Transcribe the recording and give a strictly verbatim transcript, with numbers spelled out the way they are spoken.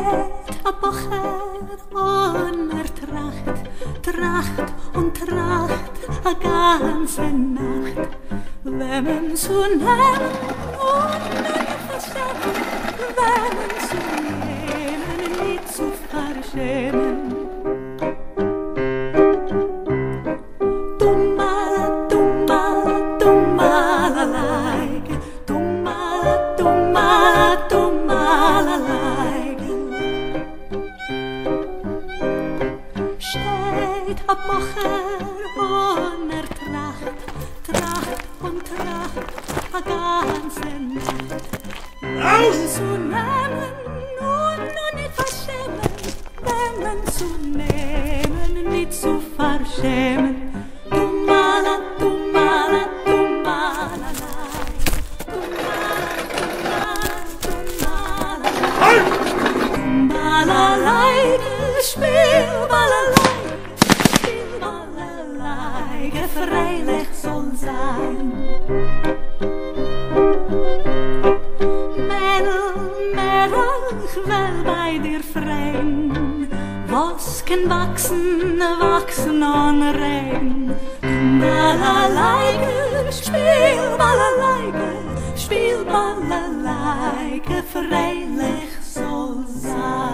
steht a Bocher und er tracht, tracht und tracht a ganze Nacht. Wenn man so nehmen und nicht verschämen, wenn man so nehmen, nicht zu verschämen. Dumma, dumma, dumma, lalaike, dumma, dumma, dumma, lalaike. Steht a Bocher und er tracht, tracht und tracht a ganze Nacht. Wenn zu nehmen und noch nicht verschämen, wenn man zu nehmen, nicht zu verschämen. Dumala, dumala, dumala, dumala, spiel balalaike, spiel balalaike, freilich soll sein. Mädel, Mädel, ich will bei dir freien, was kann wachsen, wachsen an Regen. Balalaike, spiel balalaike, spiel balalaike, freilich soll sein.